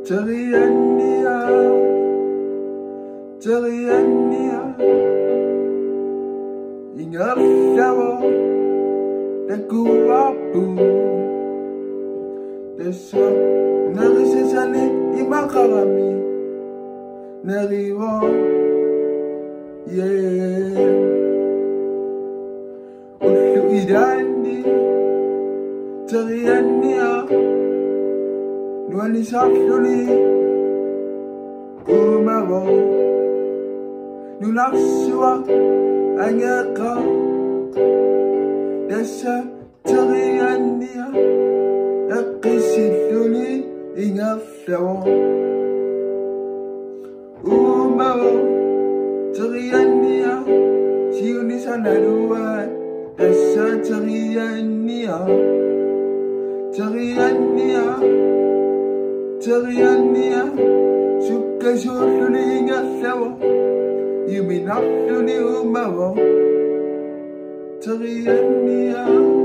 Terianniaq, Terianniaq, ingallawa nakuwapu desa narisesale imakarami nariwa ullu idandi Terianniaq nuani safluli umawo nulaksua angaka desa Terianniaq aqisilluli ingallawa umawo Terianniaq siuni sanalua desa Terianniaq Terianniaq Terianniaq sukkasulluli ingallawa yuminalluli umawo Terianniaq